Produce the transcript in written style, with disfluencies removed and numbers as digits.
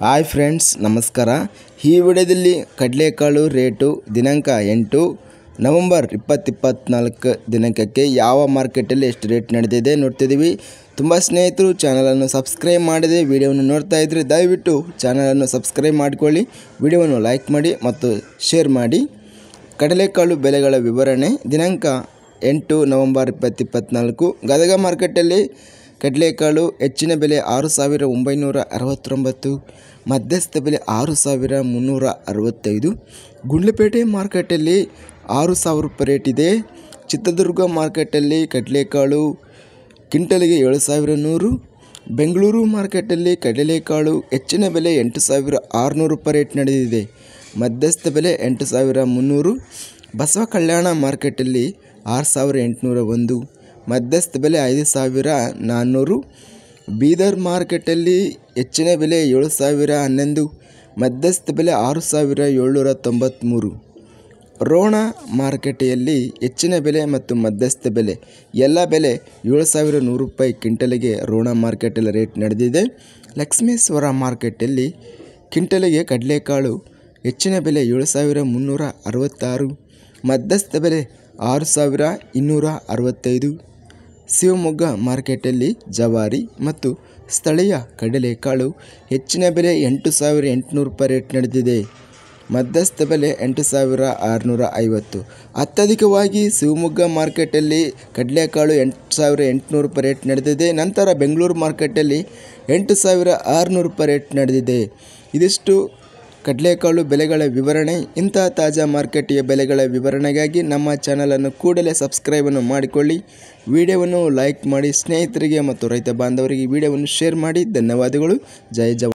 Hi friends, ನಮಸ್ಕಾರ. ಈ ವಿಡಿಯೋದಲ್ಲಿ ಕಡಲೆಕಾಳು ರೇಟು ದಿನಾಂಕ 8 ನವೆಂಬರ್ 2024 ದಿನಾಂಕಕ್ಕೆ ಯಾವ ಮಾರ್ಕೆಟಲ್ಲಿ ಎಷ್ಟು ರೇಟ್ ನಡೆದಿದೆ ನೋಡ್ತಿದ್ದೀವಿ. ತುಂಬ ಸ್ನೇಹಿತರು ಚಾನಲನ್ನು ಸಬ್ಸ್ಕ್ರೈಬ್ ಮಾಡಿದೆ ವಿಡಿಯೋವನ್ನು ನೋಡ್ತಾ ಇದ್ದರೆ ದಯವಿಟ್ಟು ಚಾನಲನ್ನು ಸಬ್ಸ್ಕ್ರೈಬ್ ಮಾಡಿಕೊಳ್ಳಿ, ವಿಡಿಯೋವನ್ನು ಲೈಕ್ ಮಾಡಿ ಮತ್ತು ಶೇರ್ ಮಾಡಿ. ಕಡಲೆಕಾಳು ಬೆಲೆಗಳ ವಿವರಣೆ ದಿನಾಂಕ 8 ನವೆಂಬರ್ 2024 ಗದಗ ಮಾರ್ಕೆಟಲ್ಲಿ ಕಡಲೆಕಾಳು ಹೆಚ್ಚಿನ ಬೆಲೆ 6,969, ಮಧ್ಯಸ್ಥ ಬೆಲೆ 6,365. ಗುಂಡ್ಲುಪೇಟೆ ಮಾರ್ಕೆಟಲ್ಲಿ 6,000 ರೂಪಾಯಿ ರೇಟ್ ಇದೆ. ಚಿತ್ರದುರ್ಗ ಮಾರ್ಕೆಟಲ್ಲಿ ಕಡಲೆಕಾಳು ಕ್ವಿಂಟಲ್ಗೆ 7,100. ಬೆಂಗಳೂರು ಮಾರ್ಕೆಟಲ್ಲಿ ಕಡಲೆಕಾಳು ಹೆಚ್ಚಿನ ಬೆಲೆ 8,600 ರೂಪಾಯಿ ರೇಟ್ ನಡೆದಿದೆ. ಮಧ್ಯಸ್ಥ ಬೆಲೆ 8,300. ಬಸವ ಕಲ್ಯಾಣ ಮಾರ್ಕೆಟಲ್ಲಿ 6,801, ಮಧ್ಯಸ್ಥ ಬೆಲೆ 5,400. ಬೀದರ್ ಮಾರ್ಕೆಟಲ್ಲಿ ಹೆಚ್ಚಿನ ಬೆಲೆ 7,011, ಮಧ್ಯಸ್ಥ ಬೆಲೆ 6,793. ರೋಣ ಮಾರುಕಟ್ಟೆಯಲ್ಲಿ ಹೆಚ್ಚಿನ ಬೆಲೆ ಮತ್ತು ಮಧ್ಯಸ್ಥ ಬೆಲೆ ಎಲ್ಲ ಬೆಲೆ 7,100 ರೂಪಾಯಿ ಕ್ವಿಂಟಲಿಗೆ ರೋಣ ಮಾರ್ಕೆಟಲ್ಲಿ ರೇಟ್ ನಡೆದಿದೆ. ಲಕ್ಷ್ಮೇಶ್ವರ ಮಾರ್ಕೆಟಲ್ಲಿ ಕ್ವಿಂಟಲಿಗೆ ಕಡಲೆಕಾಳು ಹೆಚ್ಚಿನ ಬೆಲೆ 7,366, ಮಧ್ಯಸ್ಥ ಬೆಲೆ 6,265. ಶಿವಮೊಗ್ಗ ಮಾರ್ಕೆಟಲ್ಲಿ ಜವಾರಿ ಮತ್ತು ಸ್ಥಳೀಯ ಕಡಲೆಕಾಳು ಹೆಚ್ಚಿನ ಬೆಲೆ 8,800 ರೂಪಾಯಿ ರೇಟ್ ನಡೆದಿದೆ. ಮಧ್ಯಸ್ಥ ಬೆಲೆ 8,650. ಅತ್ಯಧಿಕವಾಗಿ ಶಿವಮೊಗ್ಗ ಮಾರ್ಕೆಟಲ್ಲಿ ಕಡಲೆಕಾಳು 8,800 ರೂಪಾಯಿ ರೇಟ್ ನಡೆದಿದೆ. ನಂತರ ಬೆಂಗಳೂರು ಮಾರ್ಕೆಟಲ್ಲಿ 8,600 ರೂಪಾಯಿ ರೇಟ್ ನಡೆದಿದೆ. ಇದಿಷ್ಟು ಕಡಲೆಕಾಳು ಬೆಲೆಗಳ ವಿವರಣೆ. ಇಂತಹ ತಾಜಾ ಮಾರುಕಟ್ಟೆಯ ಬೆಲೆಗಳ ವಿವರಣೆಗಾಗಿ ನಮ್ಮ ಚಾನಲನ್ನು ಕೂಡಲೇ ಸಬ್ಸ್ಕ್ರೈಬನ್ನು ಮಾಡಿಕೊಳ್ಳಿ, ವಿಡಿಯೋವನ್ನು ಲೈಕ್ ಮಾಡಿ, ಸ್ನೇಹಿತರಿಗೆ ಮತ್ತು ರೈತ ಬಾಂಧವರಿಗೆ ವಿಡಿಯೋವನ್ನು ಶೇರ್ ಮಾಡಿ. ಧನ್ಯವಾದಗಳು. ಜೈ ಜವಾನ್.